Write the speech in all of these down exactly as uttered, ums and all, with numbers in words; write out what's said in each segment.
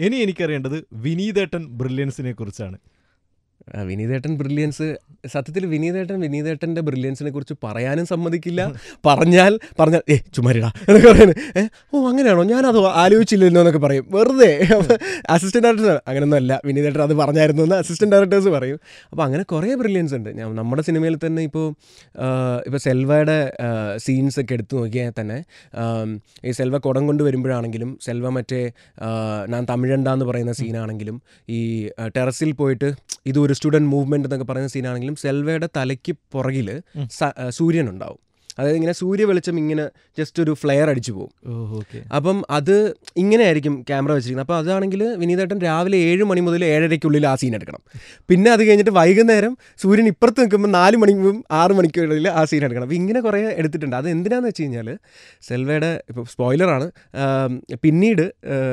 ഇനി എനിക്കറിയേണ്ടത് വിനീതേട്ടൻ ബ്രില്യൻസിനെ കുറിച്ചാണ്. വിനീതേട്ടൻ ബ്രില്യൻസ്, സത്യത്തിൽ വിനീതേട്ടൻ വിനീതേട്ടൻ്റെ ബ്രില്യൻസിനെ കുറിച്ച് പറയാനും സമ്മതിക്കില്ല. പറഞ്ഞാൽ പറഞ്ഞാൽ ഏ ചുമ്മാരിടാ എന്നൊക്കെ പറയുന്നത്. ഏ ഓ അങ്ങനെയാണോ, ഞാനത് ആലോചിച്ചില്ലല്ലോ എന്നൊക്കെ പറയും വെറുതെ. അസിസ്റ്റൻറ്റ് ഡയറക്ടേഴ്സ് അങ്ങനെയൊന്നും അല്ല, വിനീതേട്ടൻ അത് പറഞ്ഞായിരുന്നു എന്ന് അസിസ്റ്റൻറ്റ് ഡയറക്ടേഴ്സ് പറയും. അപ്പോൾ അങ്ങനെ കുറേ ബ്രില്യൻസ് ഉണ്ട്. ഞാൻ നമ്മുടെ സിനിമയിൽ തന്നെ ഇപ്പോൾ ഇപ്പോൾ സെൽവയുടെ സീൻസൊക്കെ എടുത്തു നോക്കിയാൽ തന്നെ ഈ സെൽവ കുടം കൊണ്ട് വരുമ്പോഴാണെങ്കിലും, സെൽവ മറ്റേ ഞാൻ തമിഴണ്ടാന്ന് പറയുന്ന സീനാണെങ്കിലും, ഈ ടെറസിൽ പോയിട്ട് ഇതൊരു സ്റ്റുഡൻറ്റ് മൂവ്മെൻറ്റ് എന്നൊക്കെ പറയുന്ന സീനാണെങ്കിലും, സെൽവയുടെ തലയ്ക്ക് പുറകിൽ സൂര്യൻ ഉണ്ടാവും. അതായത് ഇങ്ങനെ സൂര്യ വെളിച്ചം ഇങ്ങനെ ജസ്റ്റ് ഒരു ഫ്ലെയർ അടിച്ചു പോകും. അപ്പം അത് ഇങ്ങനെയായിരിക്കും ക്യാമറ വെച്ചിരിക്കുന്നത്. അപ്പോൾ അതാണെങ്കിൽ വിനീതേട്ടൻ രാവിലെ ഏഴ് മണി മുതൽ ഏഴരയ്ക്കുള്ളിൽ ആ സീൻ എടുക്കണം. പിന്നെ അത് കഴിഞ്ഞിട്ട് വൈകുന്നേരം സൂര്യൻ ഇപ്പുറത്ത് നിൽക്കുമ്പോൾ നാല് മണിക്കും ആറ് മണിക്കുള്ളിൽ ആ സീൻ എടുക്കണം. അപ്പോൾ ഇങ്ങനെ കുറേ എടുത്തിട്ടുണ്ട്. അത് എന്തിനാന്ന് വെച്ച് കഴിഞ്ഞാൽ സെൽവയുടെ ഇപ്പോൾ സ്പോയിലറാണ്, പിന്നീട്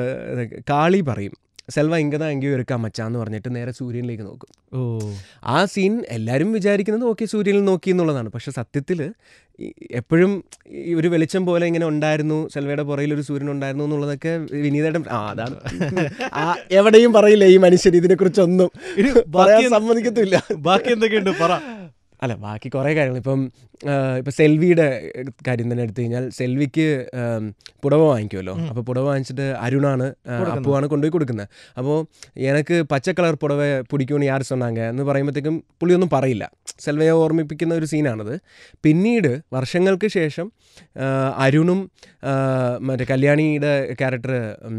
കാളി പറയും സെൽവ ഇങ്കതാ എങ്കിയോ എടുക്കാം മച്ചാന്ന് പറഞ്ഞിട്ട് നേരെ സൂര്യനിലേക്ക് നോക്കും. ഓ ആ സീൻ എല്ലാവരും വിചാരിക്കുന്നത് ഓക്കെ സൂര്യനിൽ നോക്കി എന്നുള്ളതാണ്. പക്ഷെ സത്യത്തിൽ എപ്പോഴും ഈ ഒരു വെളിച്ചം പോലെ ഇങ്ങനെ ഉണ്ടായിരുന്നു, സെൽവയുടെ പുറയിൽ ഒരു സൂര്യൻ ഉണ്ടായിരുന്നു എന്നുള്ളതൊക്കെ വിനീതേട്ടൻ ആ അതാണ് ആ എവിടെയും പറയില്ല ഈ മനുഷ്യൻ ഇതിനെക്കുറിച്ചൊന്നും പറയാൻ സമ്മതിക്കത്തില്ല. ബാക്കി എന്തൊക്കെയുണ്ട് പറ. അല്ല ബാക്കി കുറേ കാര്യങ്ങൾ ഇപ്പം ഇപ്പം സെൽവിയുടെ കാര്യം തന്നെ എടുത്തു കഴിഞ്ഞാൽ, സെൽവിക്ക് പുടവ വാങ്ങിക്കുമല്ലോ. അപ്പോൾ പുടവ വാങ്ങിച്ചിട്ട് അരുണാണ് അപ്പുവാണ് കൊണ്ടുപോയി കൊടുക്കുന്നത്. അപ്പോൾ എനിക്ക് പച്ച കളർ പുടവ പിടിക്കുമെന്ന് യാർ സൊന്നാങ്ക എന്ന് പറയുമ്പോഴത്തേക്കും പുള്ളിയൊന്നും പറയില്ല. സെൽവയെ ഓർമ്മിപ്പിക്കുന്ന ഒരു സീനാണത്. പിന്നീട് വർഷങ്ങൾക്ക് ശേഷം അരുണും മറ്റേ കല്യാണിയുടെ ക്യാരക്ടർ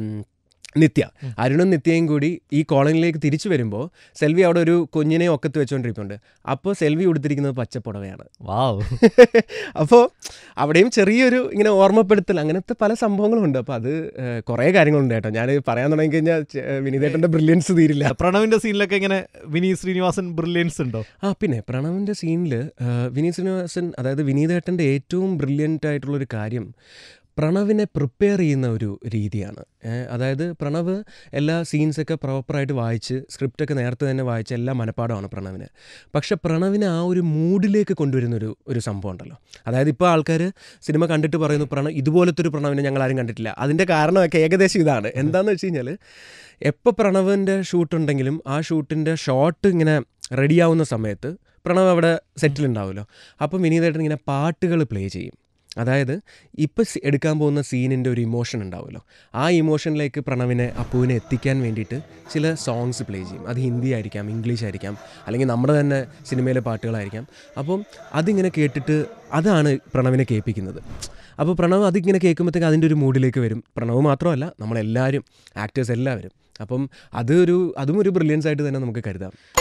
നിത്യ, അരുണും നിത്യയും കൂടി ഈ കോളനിയിലേക്ക് തിരിച്ചു വരുമ്പോൾ സെൽവി അവിടെ ഒരു കുഞ്ഞിനെ ഒക്കത്ത് വെച്ചുകൊണ്ടിരിക്കുന്നുണ്ട്. അപ്പോൾ സെൽവി ഉടുത്തിരിക്കുന്നത് പച്ചപ്പുടവയാണ്. വാവ്. അപ്പോൾ അവിടെയും ചെറിയൊരു ഇങ്ങനെ ഓർമ്മപ്പെടുത്തൽ, അങ്ങനത്തെ പല സംഭവങ്ങളും ഉണ്ട്. അപ്പോൾ അത് കുറേ കാര്യങ്ങളുണ്ട് കേട്ടോ. ഞാൻ പറയാൻ തുടങ്ങി കഴിഞ്ഞാൽ വിനീതേട്ടൻ്റെ ബ്രില്യൻസ് തീരില്ല. പ്രണവിൻ്റെ സീനിലൊക്കെ ഇങ്ങനെ വിനീത് ശ്രീനിവാസൻ ബ്രില്യൻസ് ഉണ്ടോ? ആ പിന്നെ പ്രണവിൻ്റെ സീനിൽ വിനീത് ശ്രീനിവാസൻ, അതായത് വിനീതേട്ടൻ്റെ ഏറ്റവും ബ്രില്യൻ്റ് ആയിട്ടുള്ളൊരു കാര്യം പ്രണവിനെ പ്രിപ്പയർ ചെയ്യുന്ന ഒരു രീതിയാണ്. അതായത് പ്രണവ് എല്ലാ സീൻസൊക്കെ പ്രോപ്പറായിട്ട് വായിച്ച്, സ്ക്രിപ്റ്റൊക്കെ നേരത്തെ തന്നെ വായിച്ച് എല്ലാം മനപ്പാടമാണ് പ്രണവിന്. പക്ഷെ പ്രണവിനെ ആ ഒരു മൂഡിലേക്ക് കൊണ്ടുവരുന്നൊരു ഒരു സംഭവം ഉണ്ടല്ലോ. അതായത് ഇപ്പോൾ ആൾക്കാർ സിനിമ കണ്ടിട്ട് പറയുന്നു പ്രണവ് ഇതുപോലത്തെ ഒരു പ്രണവിനെ ഞങ്ങൾ ആരും കണ്ടിട്ടില്ല. അതിൻ്റെ കാരണമൊക്കെ ഏകദേശം ഇതാണ്. എന്താണെന്ന് വെച്ച് കഴിഞ്ഞാൽ, എപ്പോൾ പ്രണവിൻ്റെ ഷൂട്ടുണ്ടെങ്കിലും ആ ഷൂട്ടിൻ്റെ ഷോട്ട് ഇങ്ങനെ റെഡിയാവുന്ന സമയത്ത് പ്രണവ് അവിടെ സെറ്റിലുണ്ടാവുമല്ലോ. അപ്പം വിനീതേട്ടൻ ഇങ്ങനെ പാട്ടുകൾ പ്ലേ ചെയ്യും. അതായത് ഇപ്പം എടുക്കാൻ പോകുന്ന സീനിൻ്റെ ഒരു ഇമോഷൻ ഉണ്ടാവുമല്ലോ, ആ ഇമോഷനിലേക്ക് പ്രണവിനെ അപ്പുവിനെ എത്തിക്കാൻ വേണ്ടിയിട്ട് ചില സോങ്സ് പ്ലേ ചെയ്യും. അത് ഹിന്ദി ആയിരിക്കാം, ഇംഗ്ലീഷ് ആയിരിക്കാം, അല്ലെങ്കിൽ നമ്മുടെ തന്നെ സിനിമയിലെ പാട്ടുകളായിരിക്കാം. അപ്പം അതിങ്ങനെ കേട്ടിട്ട് അതാണ് പ്രണവിനെ കേൾപ്പിക്കുന്നത്. അപ്പോൾ പ്രണവ് അതിങ്ങനെ കേൾക്കുമ്പോഴത്തേക്ക് അതിൻ്റെ ഒരു മൂഡിലേക്ക് വരും. പ്രണവ് മാത്രമല്ല, നമ്മളെല്ലാവരും, ആക്ടേഴ്സ് എല്ലാവരും. അപ്പം അതൊരു അതും ഒരു ബ്രില്യൻസ് ആയിട്ട് തന്നെ നമുക്ക് കരുതാം.